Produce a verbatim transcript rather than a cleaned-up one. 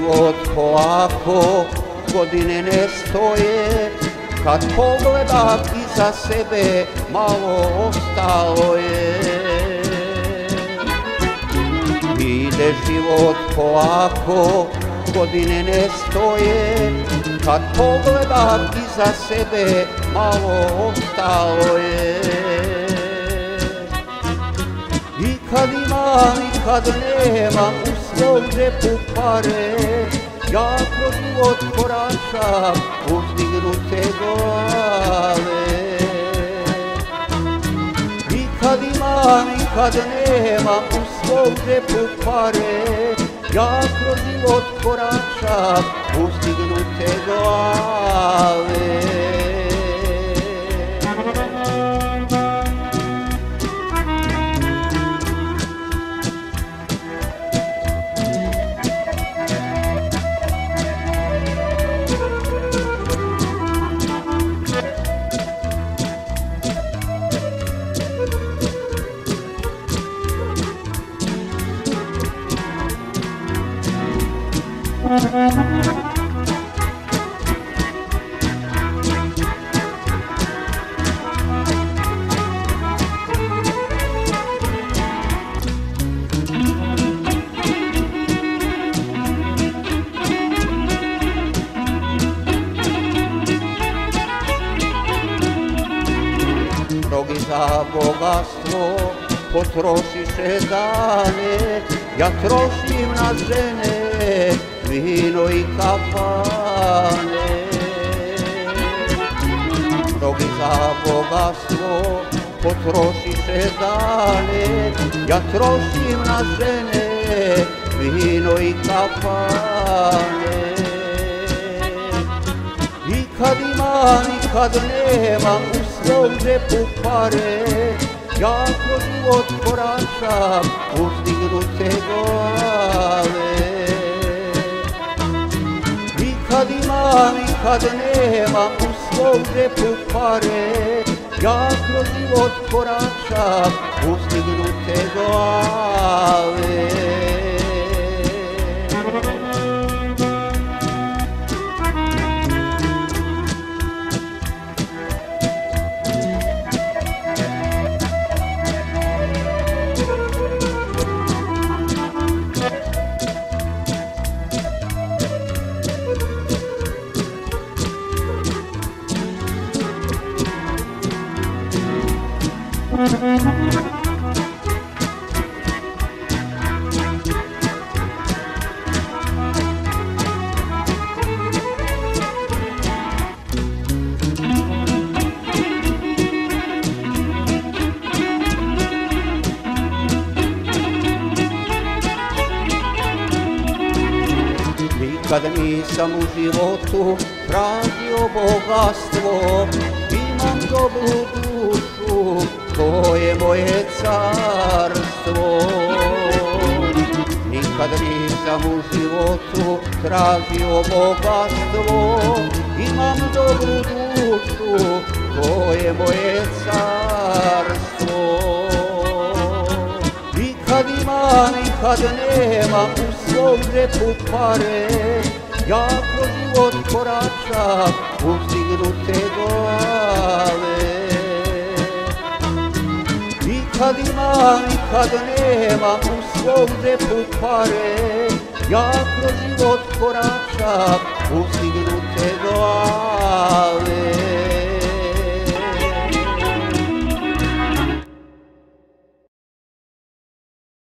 život polako, godine ne stoje, kad pogledam iza sebe malo ostalo je. Ide život polako, godine ne stoje, kad pogledam iza sebe malo ostalo je. I kad imam i kad nemam u svom džepu pare, ja kroz život koračam uzdignute glave. I kad imam i kad nemam u svom džepu pare, ja kroz život koračam uzdignute glave. Mnogi za bogatstvo potrošiše dane, ja trošim na žene, vino i kafane. Mnogi za bogatstvo potrošiše dane, ja trošim na žene, vino i kafane. I kad imam i kad nemam u svom džepu pare, ja kroz život koračam uzdignute glave. I kad imam i kad nemam u svom džepu pare, ja kroz život koračam uzdignute glave. Nikad nisam u životu tražio bogatstvo, imam dobru dušu, to je moje carstvo. Nikad nisam u životu tražio bogatstvo, imam dobru dušu, to je moje carstvo. I kad imam i kad nemam u svom džepu pare, ja kroz život koračam uzdignute glave. I kad imam i kad nemam u svom džepu pare, ja kroz život koračam uzdignute glave.